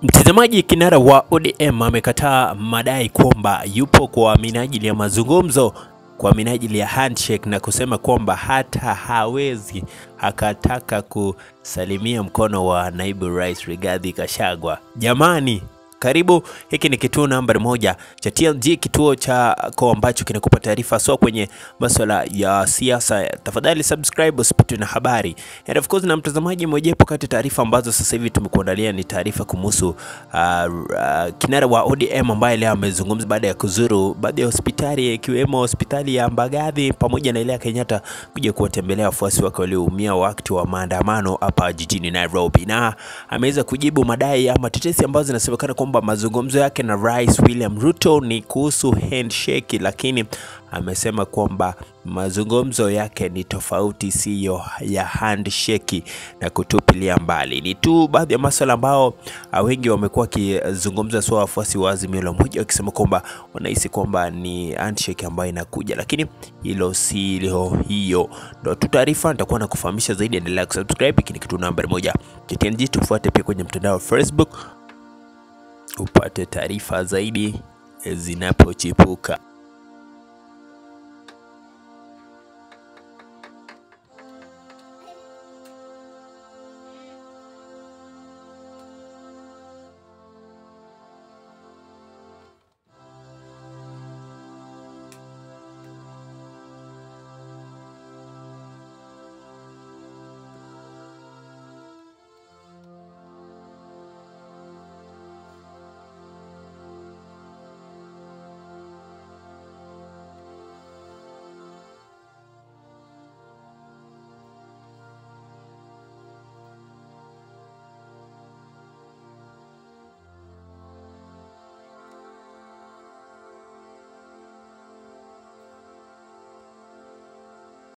Mtazamaji, kinara wa ODM amekataa madai kwamba yupo kwa minajili ya mazungumzo, kwa minajili ya handshake, na kusema kwamba hata hawezi akataka kusalimia mkono wa naibu rais Rigathi Gachagua. Jamani, karibu, hiki ni kituo nambari 1 cha TLG, kituo cha kwa ambacho kinakupa taarifa so kwenye masuala ya siasa. Tafadhali subscribe usipitwe na habari. And of course, na mtazamaji, mojawapo kati taarifa ambazo sasa hivi tumekuandalia ni taarifa kumhusu kinara wa ODM ambaye leo amezungumza baada ya kuzuru baadhi ya hospitali, ikiwemo hospitali ya Mbagathi pamoja na ile ya Kenyatta, kuja kuwatembelea wafuasi wake walioumia wakati wa maandamano hapa jijini Nairobi. Na ameweza kujibu madai ama tetesi ambazo zinasemekana kwamba mazungumzo yake na Rais William Ruto ni kuhusu handshake, lakini amesema kwamba mazungumzo yake ni tofauti, siyo ya handshake, na kutupilia mbali. Ni tu baadhi ya masuala ambao wengi wamekuwa kizungumza, so wafuasi wa Azimio la Umoja wakisema kwamba wanahisi kwamba ni handshake ambayo inakuja, lakini hilo si hiyo. Ndio tu taarifa, nitakuwa nakufahamisha zaidi. Endelea kusubscribe, hiki ni kitu nambari 1 TNG. Tufuate pia kwenye mtandao wa Facebook upate taarifa zaidi zinapochipuka.